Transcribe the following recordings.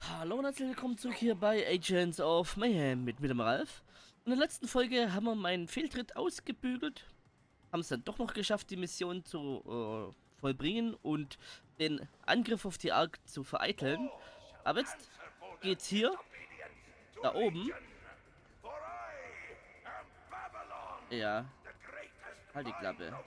Hallo und herzlich willkommen zurück hier bei Agents of Mayhem mit mir, dem Ralf. In der letzten Folge haben wir meinen Fehltritt ausgebügelt, haben es dann doch noch geschafft, die Mission zu vollbringen und den Angriff auf die Ark zu vereiteln. Aber jetzt geht's hier, da oben. Ja, halt die Klappe.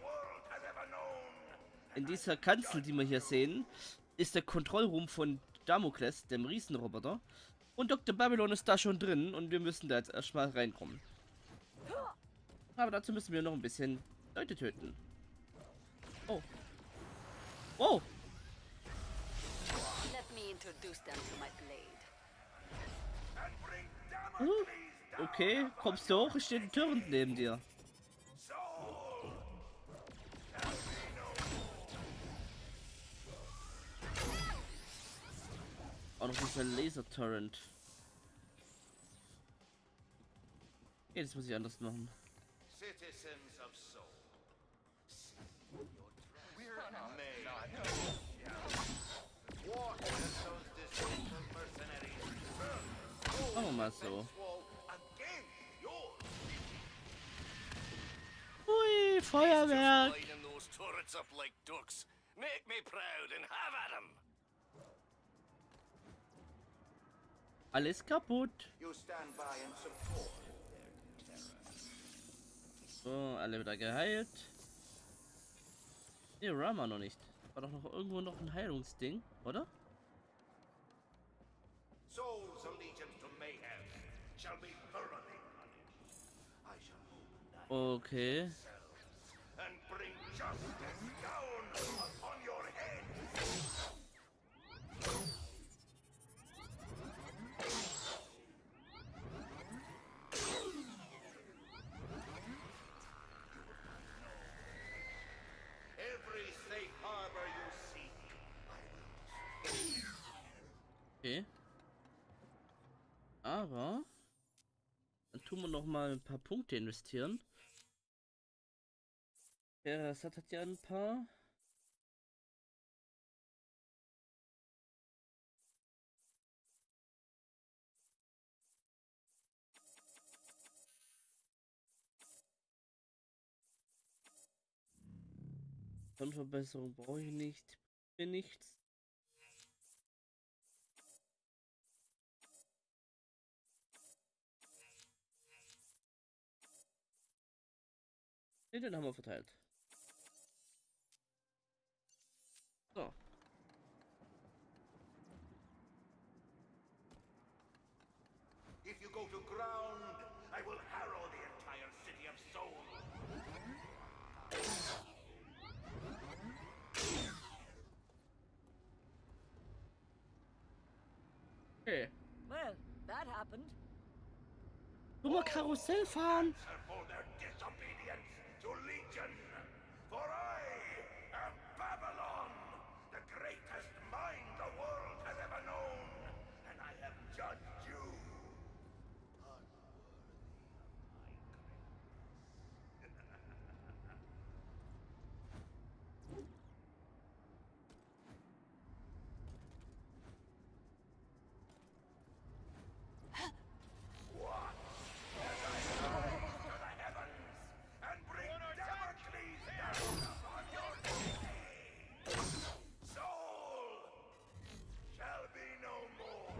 In dieser Kanzel, die wir hier sehen, ist der Kontrollraum von Damokles, dem Riesenroboter. Und Dr. Babylon ist da schon drin und wir müssen da jetzt erstmal reinkommen. Aber dazu müssen wir noch ein bisschen Leute töten. Oh. Oh. Okay, kommst du hoch? Es steht ein Turret neben dir. Auch noch dieser Laser-Torrent. Okay, das muss ich anders machen. Citizens of Seoul. Machen wir mal so. Hui, Feuerwerk! Alles kaputt. So, alle wieder geheilt. Ne, Rama noch nicht. War doch noch irgendwo noch ein Heilungsding, oder? Soul's allegiance to mayhem shall be thoroughly punished. I shall open thy Okay. cells and bring justice down upon your head. Every safe harbor you seek, I will. Okay. Aber dann tun wir noch mal ein paar Punkte investieren. Der Sat hat ja ein paar. Verbesserung brauche ich nicht. Mir nichts. Ne, den haben wir verteilt. So. If you go to ground, I will harrow the entire city of Seoul. Okay. Well, that happened. Guck mal, Karussell fahren. Answer for their disobedience to Legion. For I am Babylon, the greatest mind the world has ever known. And I have judged you. Unworthy of my grace. What? As I rise to the heavens and bring Damocles down upon your head. Soul shall be no more.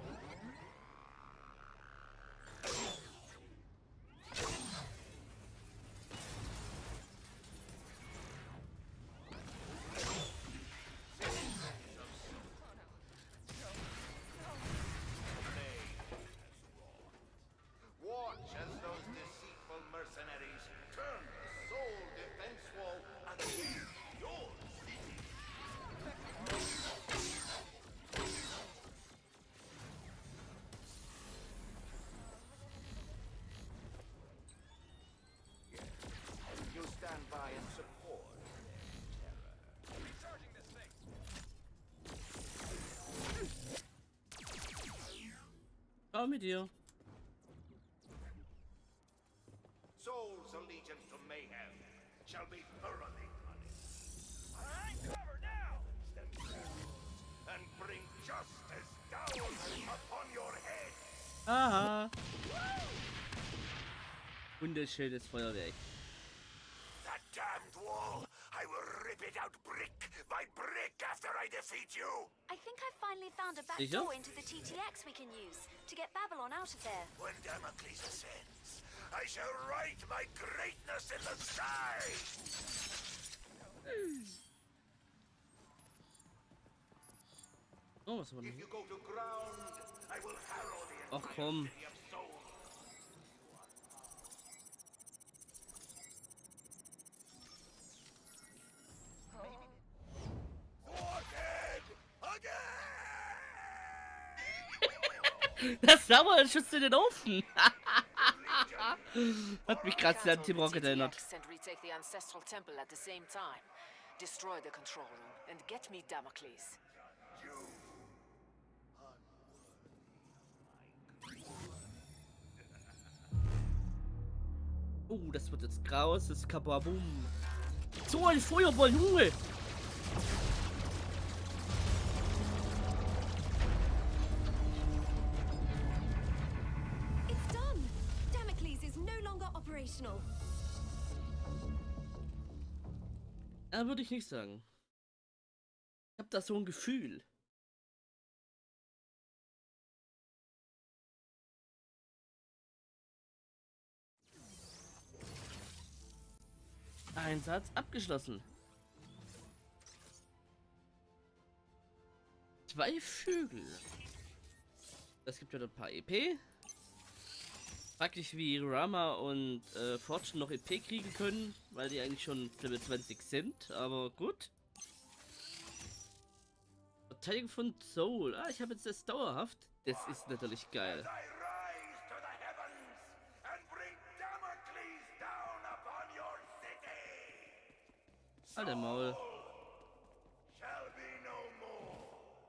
Watch as those deceitful mercenaries turn the Soul defense wall against your city. You stand by and support their terror. Recharging this thing. Schau mit dir. Soul's allegiance to mayhem shall be thoroughly punished. I'm covered now! And bring justice down upon Aha. Wunderschönes Feuerwerk. That damned wall! I will rip it out brick by brick after I defeat you! I think I finally found a back Sicher? door into the TTX we can use to get Babylon out of there. When Damocles ascends, I shall write my greatness in the sky! Oh, was war If denn? you go to ground, I will harrow the Ach entire komm. city of Seoul. Thwarted again! Das war wohl ein Schuss in den Ofen. Hat mich gerade sehr an Team Rocket erinnert. And retake the ancestral temple at the same time. Destroy the control room and get me Damocles. Das wird jetzt grauses Kababum. So ein Feuerball, Junge! It's done! Damocles is no longer operational. Würde ich nicht sagen. Ich hab da so ein Gefühl. Einsatz abgeschlossen. 2 Vögel. Das gibt ja ein paar EP. Praktisch wie Rama und Fortune noch EP kriegen können, weil die eigentlich schon Level 20 sind, aber gut. Verteidigung von Soul. Ich habe jetzt das dauerhaft. Das ist natürlich geil. I rise to the heavens and bring Damocles down upon your city! Alter Maul. Shall be no more!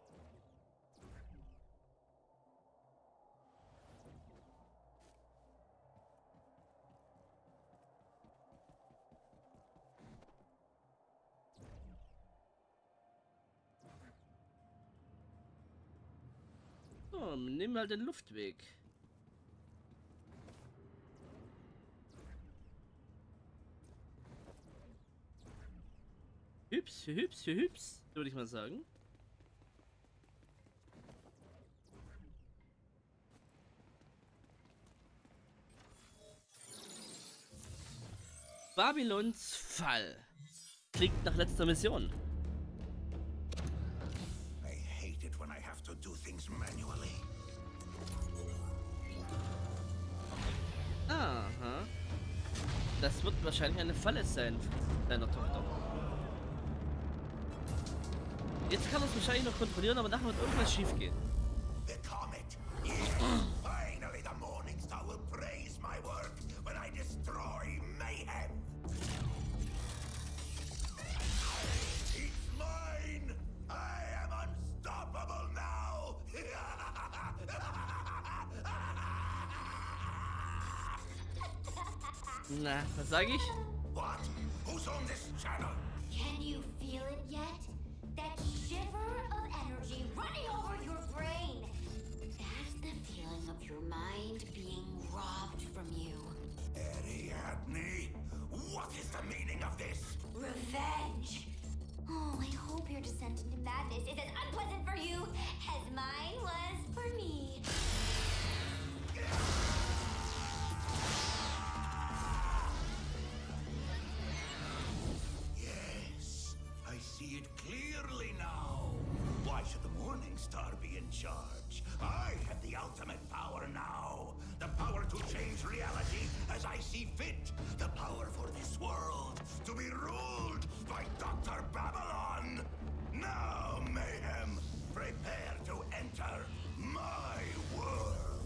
So, nehmen wir halt den Luftweg. Hübs, hübs, hübs, würde ich mal sagen. Babylons Fall. Klingt nach letzter Mission. I hate it when I have to do things manually. Aha. Das wird wahrscheinlich eine Falle sein von deiner Tochter. Jetzt kann man es wahrscheinlich noch kontrollieren, aber nachher wird irgendwas schief gehen. The comet! Yes! Finally the Morning Star will praise my work when I destroy mayhem! It's mine! I am unstoppable now! Na, was sage ich? What? Who's on this channel? Can you feel it yet? That shiver of energy running over your brain. That's the feeling of your mind being robbed from you. Ariadne? What is the meaning of this? Revenge. Oh, I hope your descent into madness is as unpleasant for you as mine was for me. Yes, I see it clearly now. Why should the Morning Star be in charge? I have the ultimate power now. The power to change reality as I see fit. The power for this world to be ruled by Dr. Babylon. Now, Mayhem, prepare to enter my world.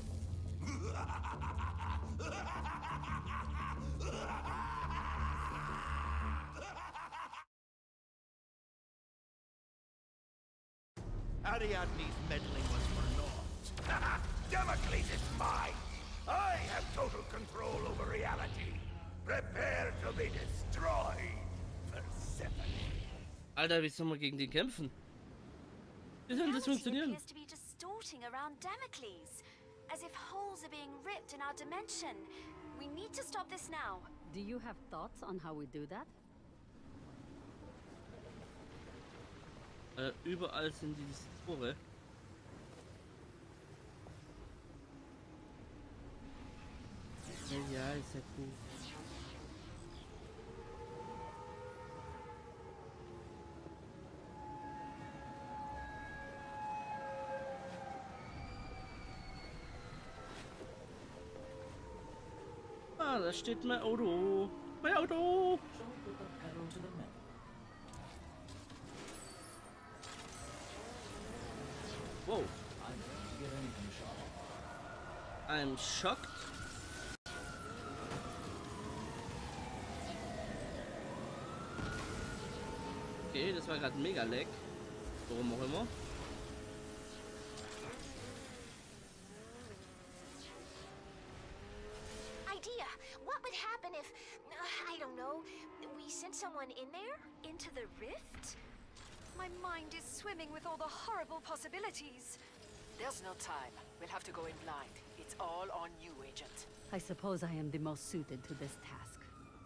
Ariadne's meddling was for naught. Damocles is mine! I have total control over reality. Prepare to be destroyed, Persephone. Alter, wie soll man gegen den kämpfen? Wie soll das Reality funktionieren? appears to be distorting around Damocles. as if holes are being ripped in our dimension. We need to stop this now. Do you have thoughts on how we do that? Überall sind diese Tore. Ja, ist ja cool. Ah, da steht mein Auto. Mein Auto! Wow. I'm shocked. Okay, das war gerade mega lag. Warum auch immer. Idea. What would happen if, I don't know, we sent someone in there? Into the rift? My mind is swimming with all the horrible possibilities. There's no time. We'll have to go in blind. It's all on you, Agent. I suppose I am the most suited to this task.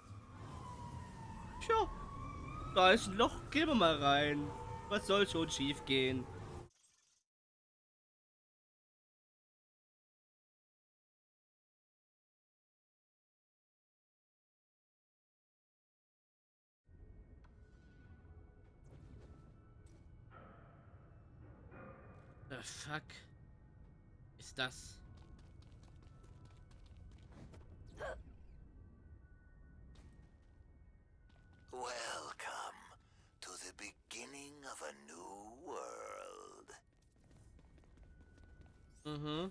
Tja, da ist ein Loch, gehen wir mal rein. Was soll schon schief gehen? The fuck ist das? Welcome to the beginning of a new world. Mhm.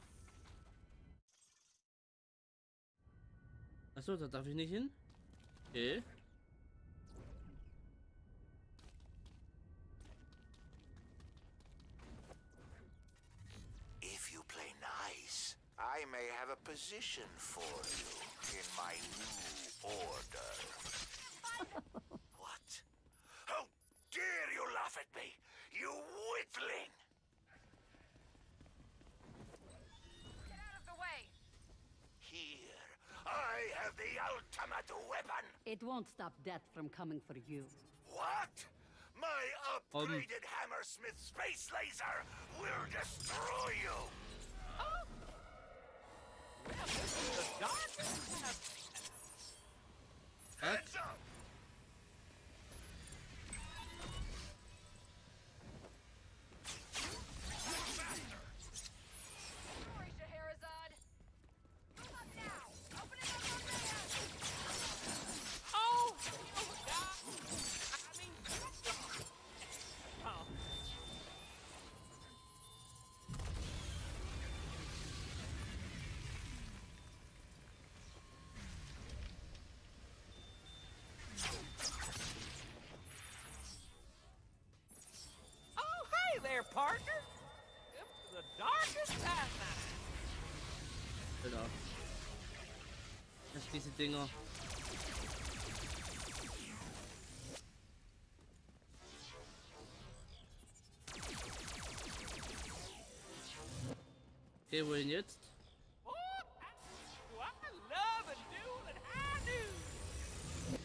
Achso, da darf ich nicht hin? Okay. If you play nice, I may have a position for you in my new order. What? How dare you laugh at me, you witling! Get out of the way! Here, I have the ultimate weapon! It won't stop death from coming for you. What? My upgraded Hammersmith space laser will destroy you! Heads up! Sorry, Scheherazade. Move up now. Open it up on there. Oh! I mean, oh. Oh, hey there, partner. Up to the darkest time night. Alter. Das sind diese Dinger. Okay, wohin jetzt? What? I love and do and I do.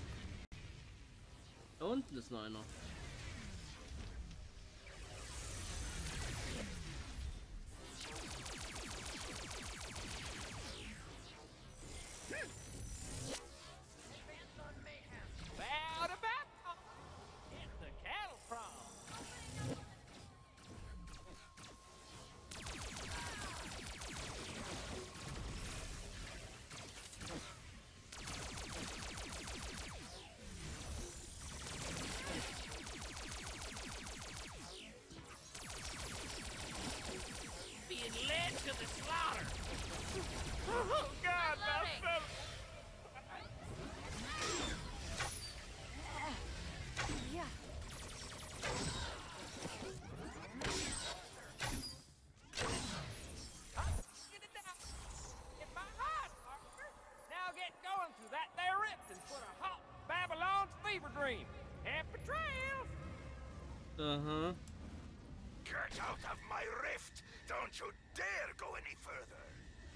Da unten ist noch einer. Bow to battle. Hit the cattle prod. Being led to the slaughter. Oh God, I felt. Yeah. Get it down. Get my heart, partner. Now get going through that there rift and put a hot Babylon's fever dream. Happy trails. Aha. Get out of my rift! Don't should dare go any further.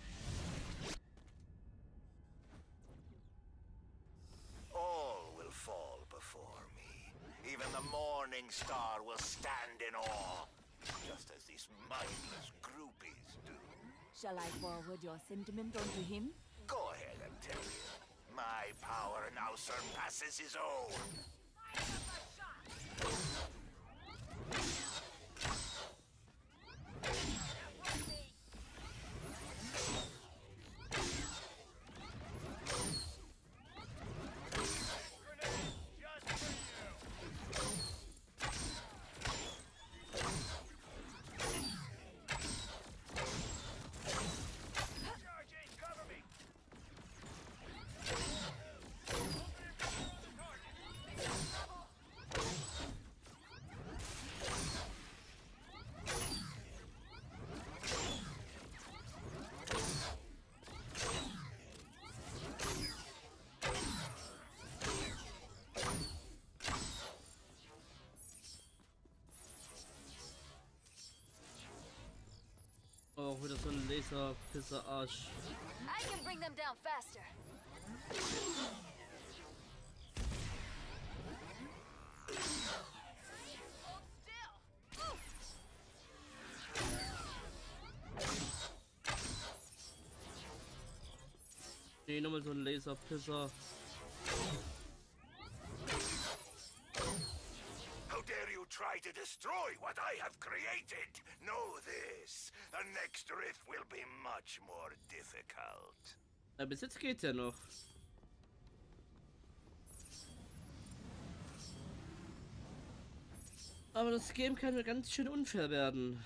All will fall before me. Even the Morning Star will stand in awe, just as these mindless groupies do. Shall I forward your sentiment onto him? Go ahead and tell him. My power now surpasses his own. Auch wieder so ein Laserpisser-Arsch. I can bring them down faster. Hold still. Nee, nochmal so ein Laserpisser. How dare you try to destroy what I have created? Know this. The next rift will be much more difficult. Na, bis jetzt geht's ja noch. Aber das Game kann ja ganz schön unfair werden.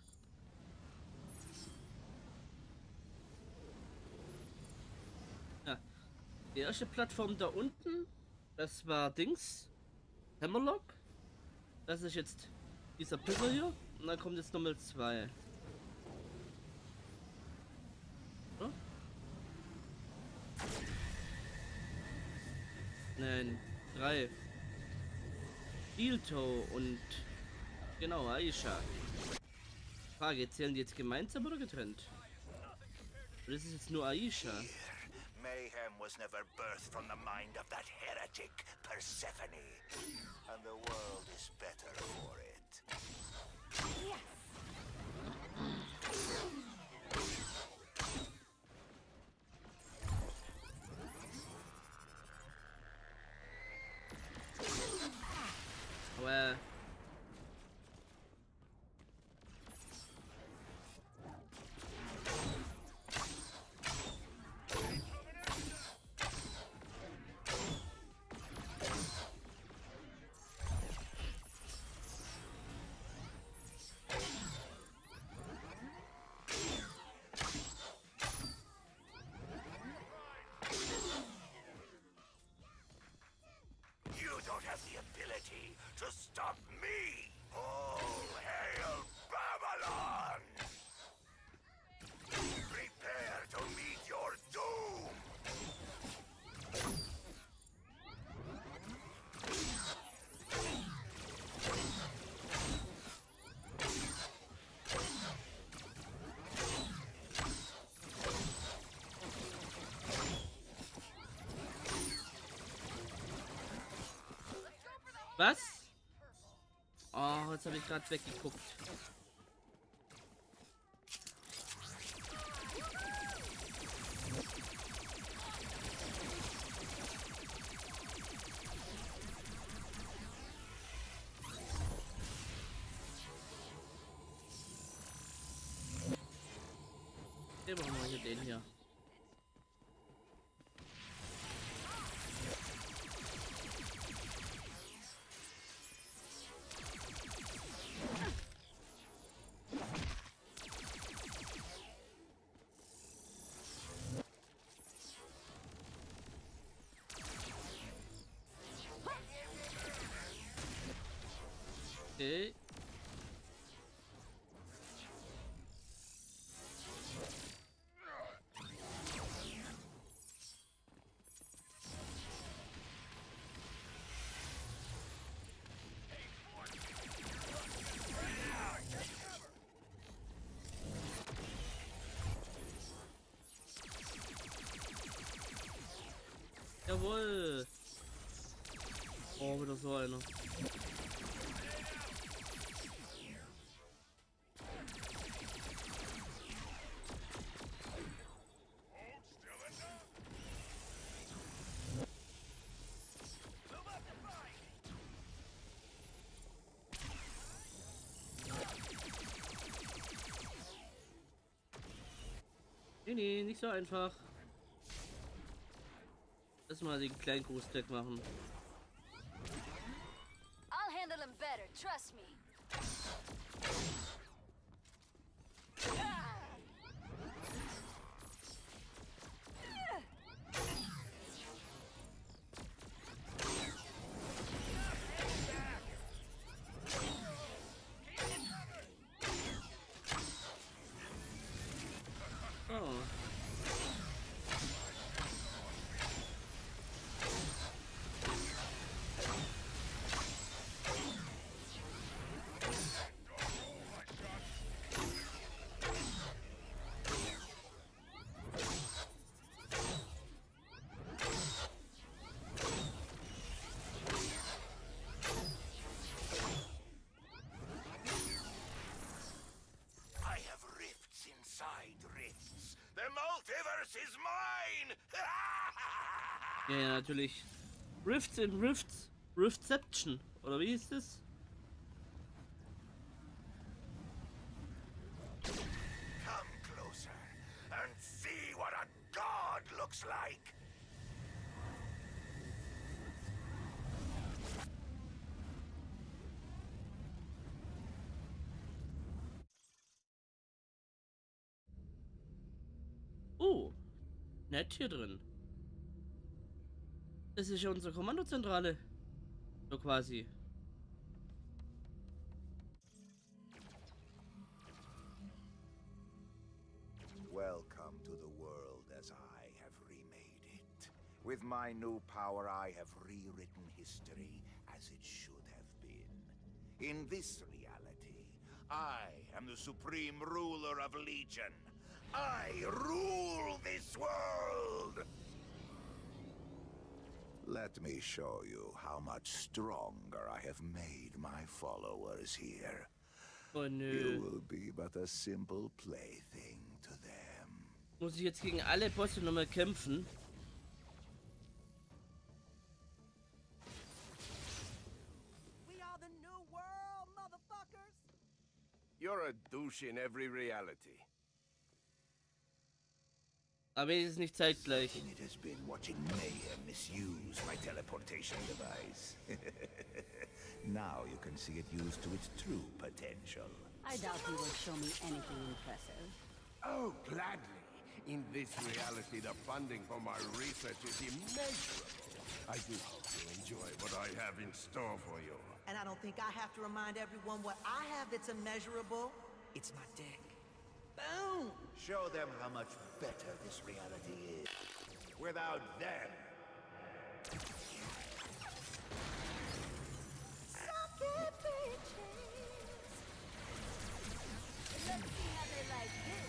Ja. Die erste Plattform da unten, das war Dings. Hammerlock. Das ist jetzt dieser Pisser hier. Und dann kommt jetzt nochmal 2. So. Nein, 3. Dilto und genau, Aisha. Frage, zählen die jetzt gemeinsam oder getrennt? Oder ist es jetzt nur Aisha? Mayhem was never birthed from the mind of that heretic, Persephone. And the world is better for it. Aber You don't have the ability to stop me! All hail Babylon! Prepare to meet your doom! was? Oh, jetzt habe ich gerade weggeguckt. Den machen wir hier, den hier. Okay. Jawohl. Oh, wieder so einer. Nee, nicht so einfach. Lass mal den kleinen Großteil machen. I'll handle him better, trust me. Oh. I have rifts inside rifts. The multiverse is mine! Ja, ja, natürlich. Rifts in Rifts. Riftception. Oder wie hieß das? Come closer and see what a god looks like. Oh. Nett hier drin. Das ist ja unsere Kommandozentrale. So quasi. Welcome to the world as I have remade it. With my new power, I have rewritten history as it should have been. In this reality, I am the supreme ruler of Legion. I rule this world! Let me show you how much stronger I have made my followers here. Oh nö. You will be but a simple plaything to them. Muss ich jetzt gegen alle Bosse nochmal kämpfen? We are the new world, motherfuckers! You're a douche in every reality. Aber wenigstens nicht zeitgleich. It has been watching Mayhem misuse my teleportation device. Now you can see it used to its true potential. I doubt you will show me anything impressive. Oh, gladly. In this reality, the funding for my research is immeasurable. I do hope you enjoy what I have in store for you. And I don't think I have to remind everyone what I have that's immeasurable. It's my dick. Boom! Show them how much better this reality is. Without them. Let's see how they like this.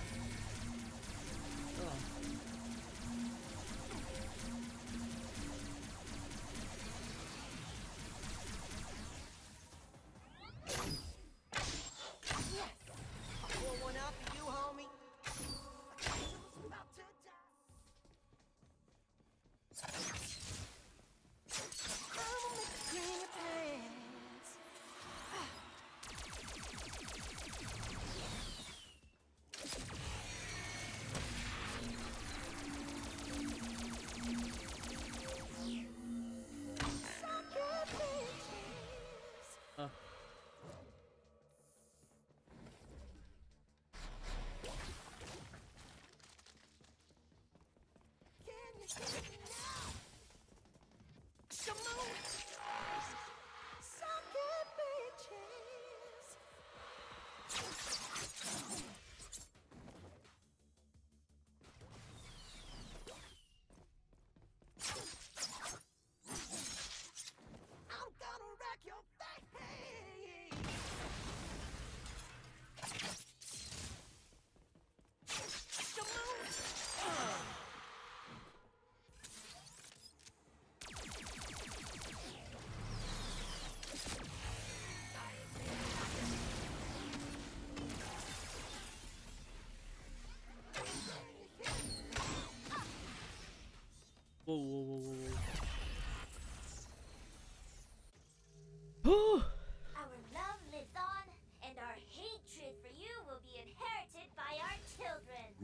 I'll pour one out for you, homie. I was about to die. I'ma make you clean your pants.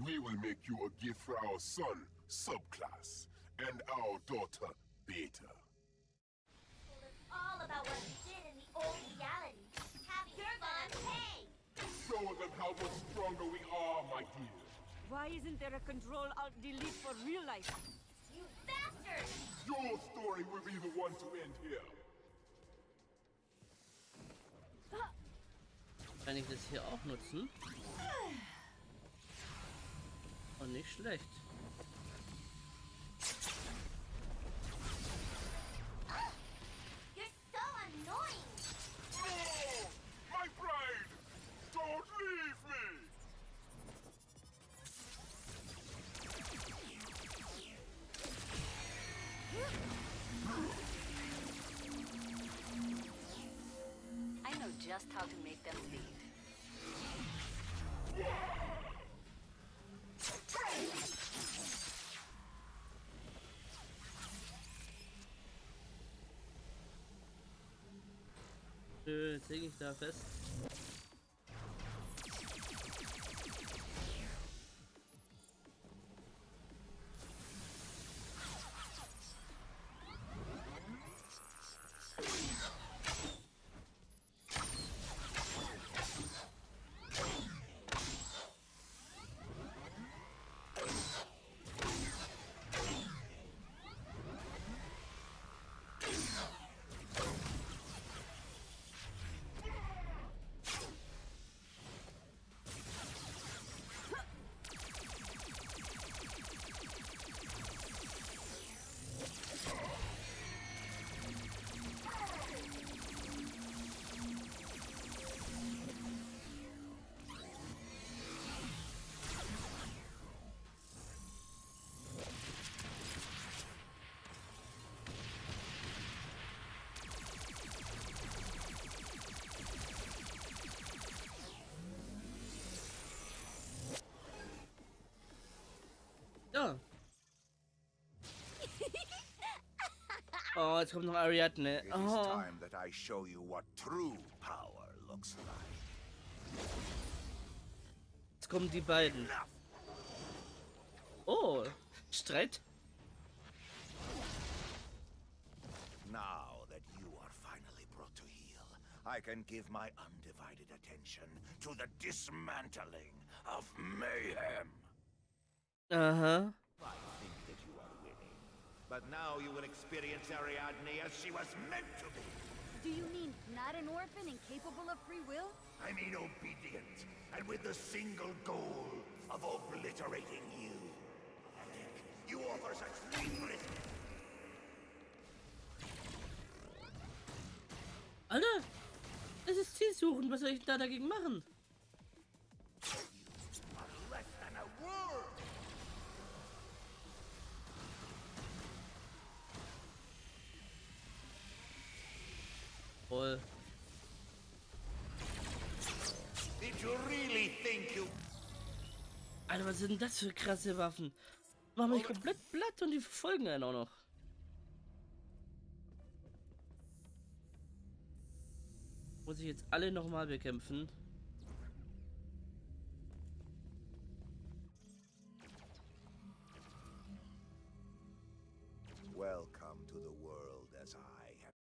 We will make you a gift for our son, Subclass, and our daughter, Beta. Well, it's all about what you did in the old reality. Having fun, hey! Show them how much stronger we are, my dear. Why isn't there a Control-Alt-Delete for real life? You bastard! Your story will be the one to end here. Kann ich das hier auch nutzen? Und nicht schlecht. You're so annoying! No! My bride! Don't leave me! I know just how to make them bleed. Jetzt hänge ich da fest. Ja. Oh, jetzt kommt noch Ariadne. It is Oh. time that I show you what true power looks like. Jetzt kommen die beiden. Oh, Streit. Now that you are finally brought to heel, I can give my undivided attention to the dismantling of mayhem. Aha. I think that you are winning. But now you will experience Ariadne as she was meant to be. Do you mean not an orphan and capable of free will? I mean obedient, and with the single goal of obliterating you. You offer such weakness. Alter, das ist Zielsuchen. Was soll ich da dagegen machen? Less than a word. Voll. Did you really think you... Alter, was sind denn das für krasse Waffen? Machen mich komplett platt und die verfolgen einen auch noch. Muss ich jetzt alle nochmal bekämpfen? Welcome to the world as I have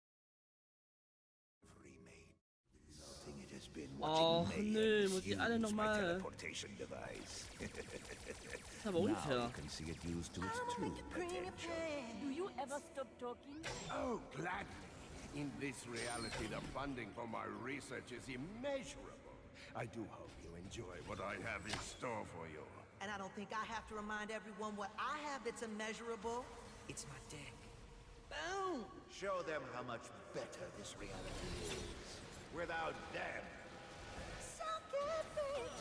remade. Nothing it has been Och watching nö, mayhem muss ich alle misuse my nochmal. teleportation device. Das ist aber Now unfair. you can see it used to its true potential. Do you ever stop talking? Oh, gladly. In this reality, the funding for my research is immeasurable. I do hope you enjoy what I have in store for you. And I don't think I have to remind everyone what I have that's immeasurable. It's my dick. Boom! Show them how much better this reality is. Without them. Suck it, bitches.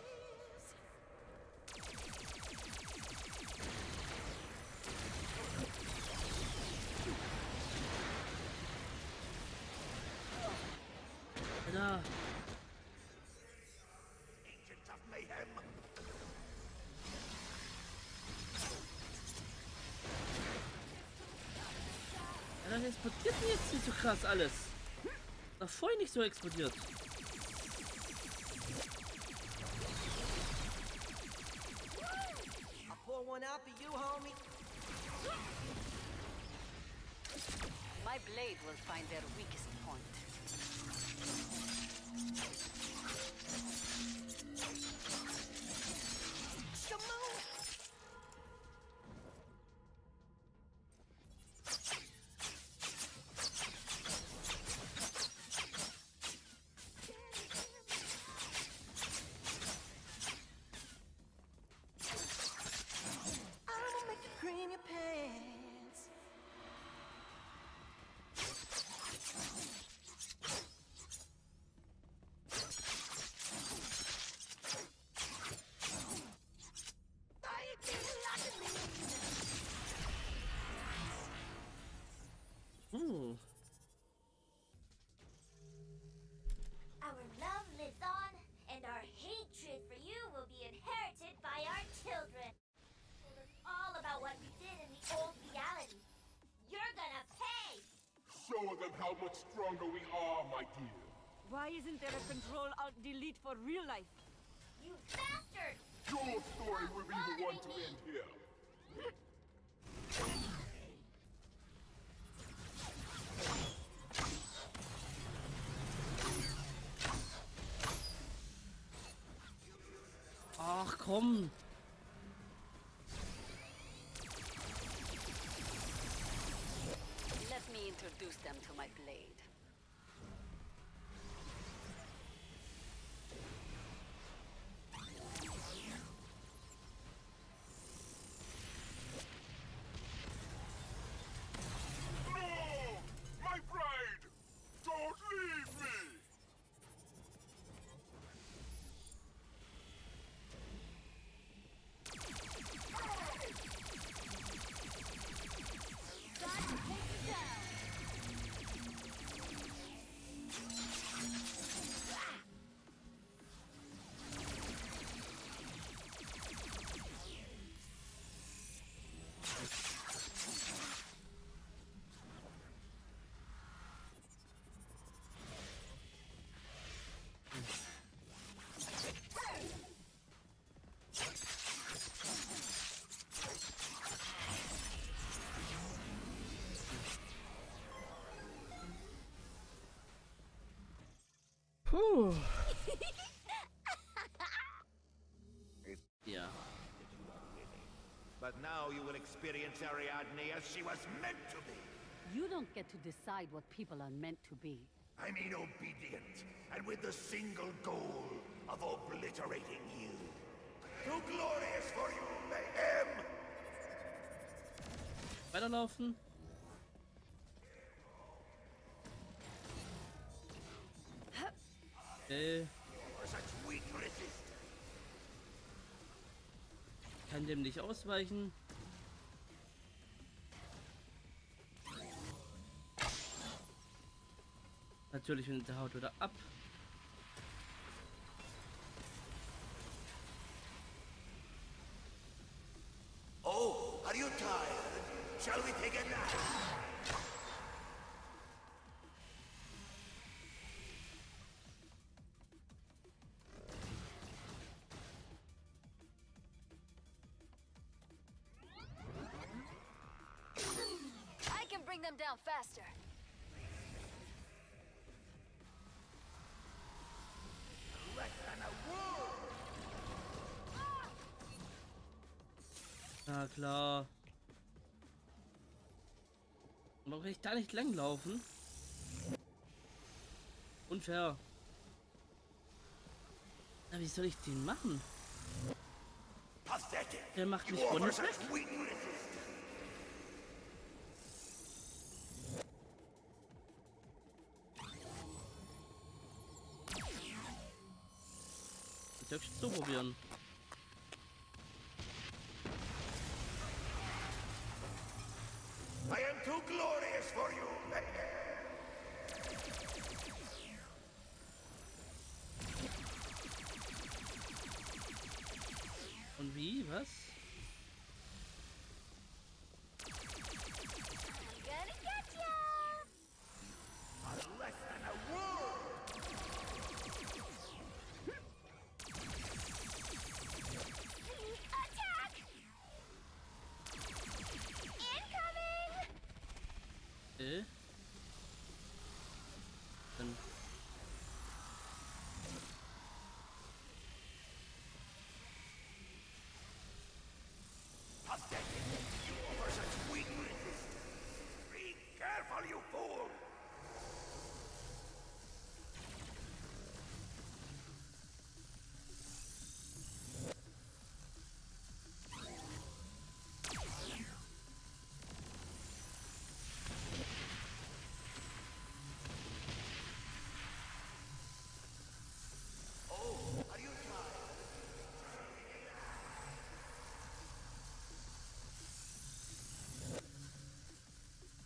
Da. Agents of mayhem. Ja, das explodiert mir jetzt nicht so krass alles. Noch vorher nicht so explodiert. out for you, homie. My blade will find their weakest point. I'ma make you cream your pants. Our love lives on, and our hatred for you will be inherited by our children. All about what we did in the old reality. You're gonna pay! Show them how much stronger we are, my dear. Why isn't there a Control-Alt-Delete for real life? You bastard! Your story will be the one to end here. Ach komm. Let me introduce them to my blade. No! My bride! Don't leave me! Puh. Ja. But now you will experience Ariadne as she was meant to be. You don't get to decide what people are meant to be. I mean obedient, and with the single goal of obliterating you. Too glorious for you, Mayhem! Weiterlaufen. Such weak resistance. Kann dem nicht ausweichen. Natürlich, wenn der haut wieder ab. Oh, are you tired? Shall we take a nap? I can bring them down faster. Na klar. Warum kann ich da nicht langlaufen? Unfair. Na, wie soll ich den machen? Pathetic. Der macht mich You offer runter. such weak resistance. Ich darf es so probieren. I am too glorious for you, Mayhem! Und wie? Was? I'm gonna get ya! Less than a word! Sneak attack!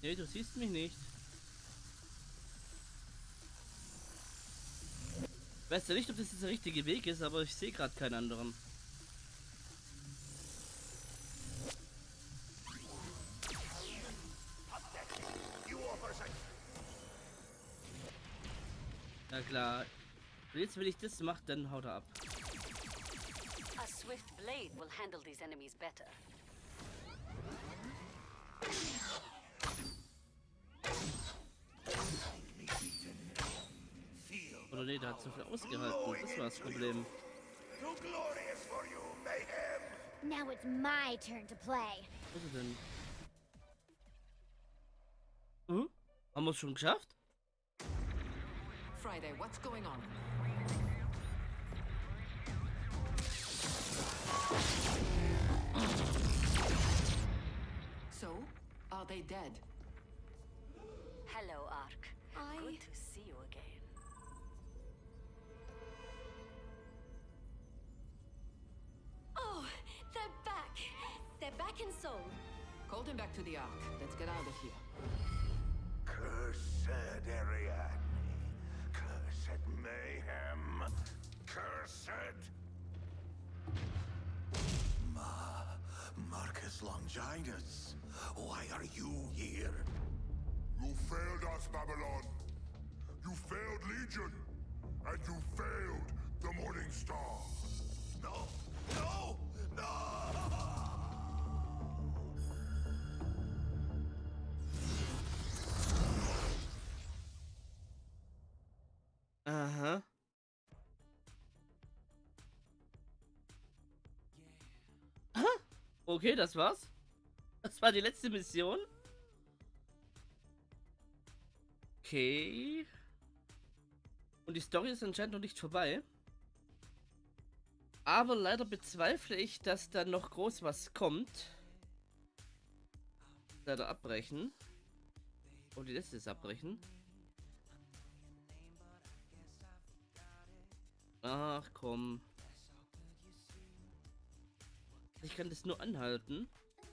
Nee, du siehst mich nicht. Ich weiß ja nicht, ob das jetzt der richtige Weg ist, aber ich sehe gerade keinen anderen. Na klar. Und jetzt, wenn ich das mache, dann haut er ab. A swift blade will handle these enemies better. Oder nee, der hat so viel ausgehalten. Das war das Problem. Too glorious for you, Mayhem! Now it's my turn to play. Was ist denn? Haben wir es schon geschafft? Friday, what's going on? So, are they dead? Hello, Ark. Good to see you again. Oh, they're back. They're back in Seoul. Call them back to the Ark. Let's get out of here. Cursed Ariadne. Cursed Mayhem. Cursed... Marcus Longinus. Why are you here? You failed us, Babylon. You failed Legion. And you failed the Morning Star. No! No! No! Aha. Aha. Okay, das war's. Das war die letzte Mission. Okay. Und die Story ist anscheinend noch nicht vorbei. Aber leider bezweifle ich, dass da noch groß was kommt. Leider abbrechen. Oh, die letzte ist abbrechen. Ach komm. Ich kann das nur anhalten.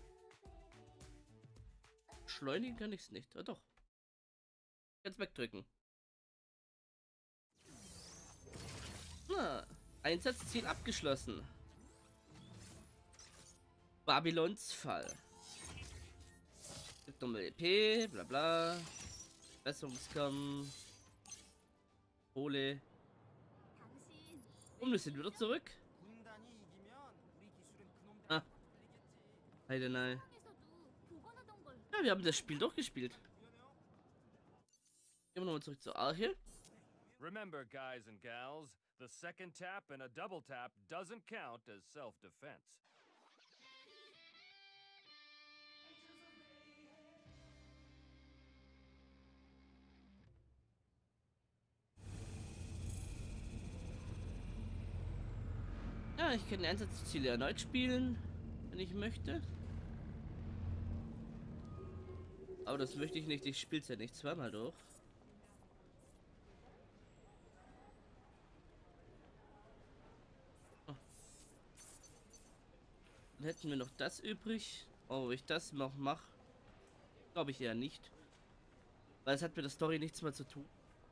Beschleunigen kann ich es nicht. Ah, doch. Ich kann es wegdrücken. Na, Einsatzziel abgeschlossen. Babylons Fall. Gibt nochmal EP, bla bla. Besserungskamm. Kohle. Und wir sind wieder zurück. Ah. Heide nein. Ja, wir haben das Spiel durchgespielt. Gehen wir nochmal zurück zur Arche. Remember, guys and gals, the second tap and a double tap doesn't count as self-defense. Ja, ich kann die Einsatzziele erneut spielen, wenn ich möchte. Aber das möchte ich nicht, ich spiele es ja nicht zweimal durch. Oh. Dann hätten wir noch das übrig. Oh, ob ich das noch mache, glaube ich eher nicht. Weil es hat mit der Story nichts mehr zu tun.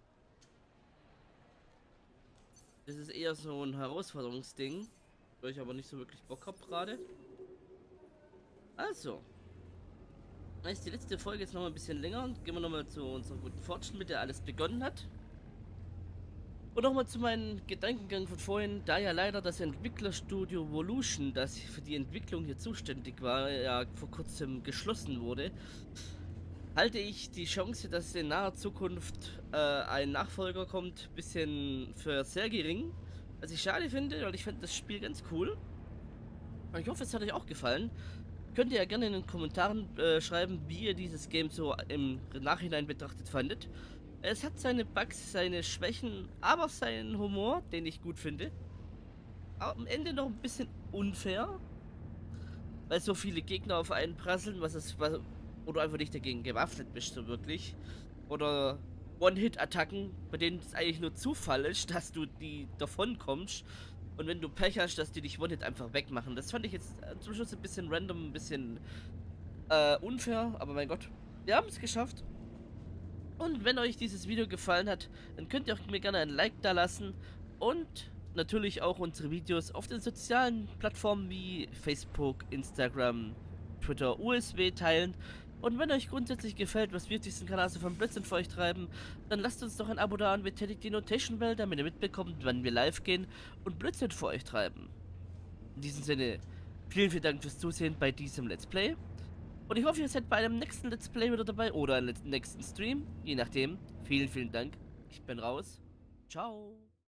Das ist eher so ein Herausforderungsding, wo ich aber nicht so wirklich Bock habe gerade. Also, dann ist die letzte Folge jetzt noch mal ein bisschen länger. Gehen wir noch mal zu unserer guten Fortune, mit der alles begonnen hat. Und noch mal zu meinem Gedankengang von vorhin, da ja leider das Entwicklerstudio Volution, das für die Entwicklung hier zuständig war, ja vor kurzem geschlossen wurde, halte ich die Chance, dass in naher Zukunft ein Nachfolger kommt, bisschen für sehr gering. Was ich schade finde, weil ich finde das Spiel ganz cool. Und ich hoffe, es hat euch auch gefallen. Könnt ihr ja gerne in den Kommentaren schreiben, wie ihr dieses Game so im Nachhinein betrachtet fandet. Es hat seine Bugs, seine Schwächen, aber seinen Humor, den ich gut finde. Aber am Ende noch ein bisschen unfair, weil so viele Gegner auf einen prasseln, wo du einfach nicht dagegen gewaffnet bist, so wirklich. Oder One-Hit-Attacken, bei denen es eigentlich nur Zufall ist, dass du die davon kommst. Und wenn du Pech hast, dass die dich One-Hit einfach wegmachen. Das fand ich jetzt zum Schluss ein bisschen random, ein bisschen unfair, aber mein Gott. Wir haben es geschafft. Und wenn euch dieses Video gefallen hat, dann könnt ihr auch mir gerne ein Like da lassen. Und natürlich auch unsere Videos auf den sozialen Plattformen wie Facebook, Instagram, Twitter, USW teilen. Und wenn euch grundsätzlich gefällt, was wir auf diesem Kanal so von Blödsinn für euch treiben, dann lasst uns doch ein Abo da und betätigt die Notation Bell, damit ihr mitbekommt, wann wir live gehen und Blödsinn für euch treiben. In diesem Sinne, vielen, vielen Dank fürs Zusehen bei diesem Let's Play. Und ich hoffe, ihr seid bei einem nächsten Let's Play wieder dabei oder einem nächsten Stream, je nachdem. Vielen, vielen Dank. Ich bin raus. Ciao.